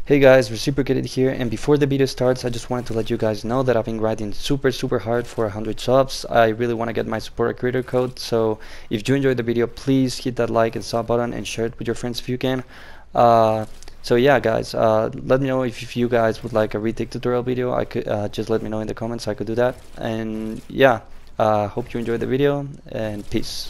Hey guys, Reciprocated here, and before the video starts, I just wanted to let you guys know that I've been grinding super hard for 100 subs. I really want to get my supporter creator code, so if you enjoyed the video, please hit that like and sub button and share it with your friends if you can. So yeah guys, let me know if you guys would like a retake tutorial video. I could just let me know in the comments, I could do that. And yeah, hope you enjoyed the video, and peace.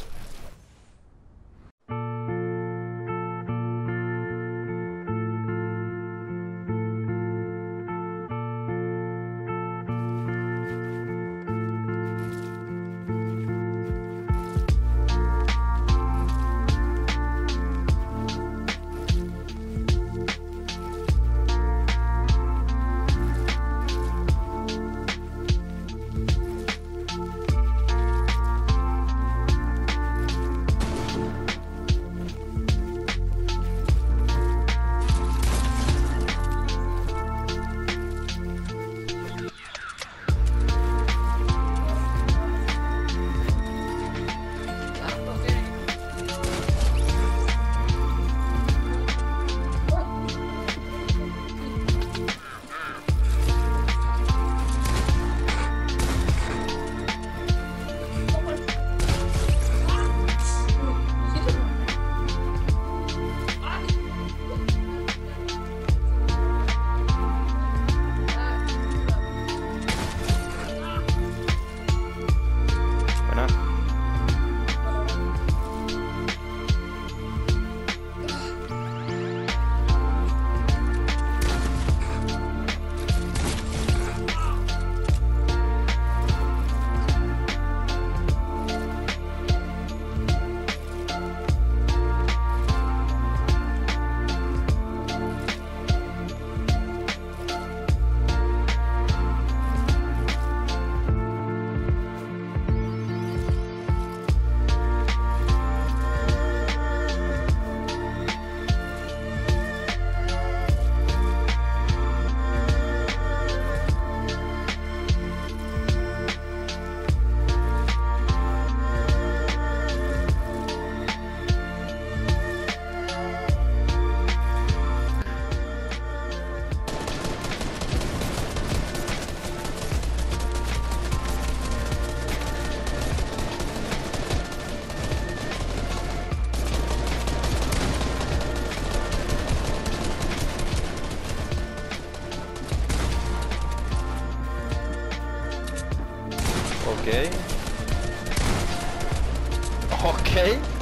Okay. Okay.